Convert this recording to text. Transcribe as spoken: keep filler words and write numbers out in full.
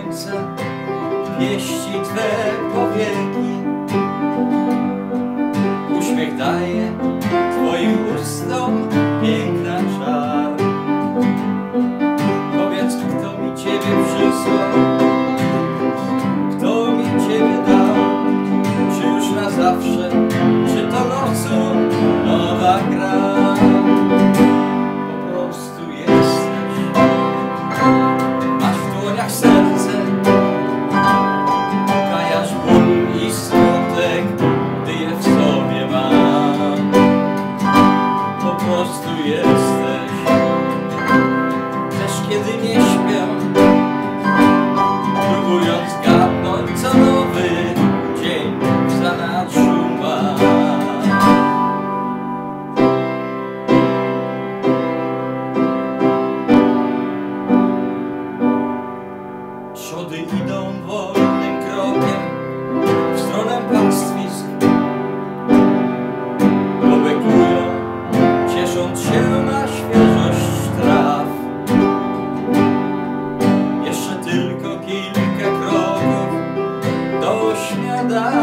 słońca pieści Twe powieki. Uśmiech daje Twoim ustom piękna czar. Powiedz, kto mi Ciebie przysłał, kto mi Ciebie dał, czy już na zawsze, czy to nocą nowa gra. Po prostu jesteś, masz w dłoniach serce, kajasz ból i smutek, gdy je w sobie mam. Po prostu jesteś, też kiedy nie śpię, próbując zgadnąć, co nowy dzień w zanadrzu ma. Trzody idą wolnym krokiem w stronę pastwisk, pobiegują, ciesząc się na świeżość traw. Jeszcze tylko kilka kroków do śniadania.